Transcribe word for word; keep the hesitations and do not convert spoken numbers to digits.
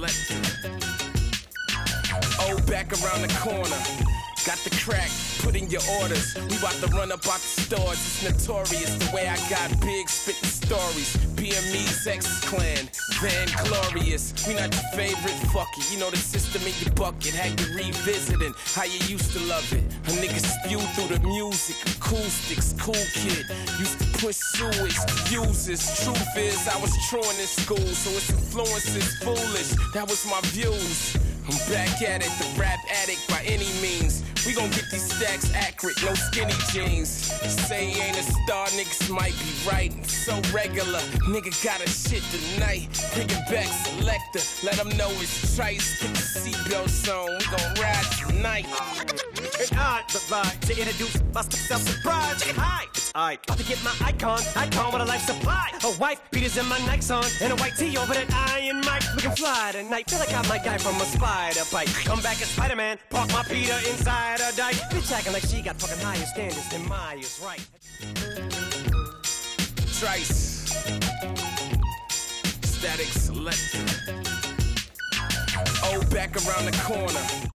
selector. Oh, back around the corner. Got the crack, put in your orders. We about to run up out the stores. It's notorious the way I got big spitting stories. B M E's X-Clan, Van Glorious. We not your favorite, fuck it. You know the system in your bucket had you revisiting how you used to love it. A nigga spew through the music, acoustics, cool kid. Used to push sewage, users. Truth is, I was truant in school, so its influence is foolish. That was my views. I'm back at it, the rap addict by any means. We gon' get these stacks accurate, no skinny jeans. Say he ain't a star, niggas might be right. So regular, nigga got a shit tonight. Bring it back, selector, let them know it's Trice. Put the seatbelts on, we gon' ride tonight. And I'd like to introduce myself, surprise. Hi, it's Ike. About to get my icon, icon with a life supply. A wife, beaters in my Nikes on, and a white tee over that iron mic. Looking fly tonight, feel like I'm my guy from a spider bite. Come back as Spider-Man, park my Peter inside a dike. Bitch acting like she got fucking higher standards than Maya's right. Trice, static selector. Oh, back around the corner.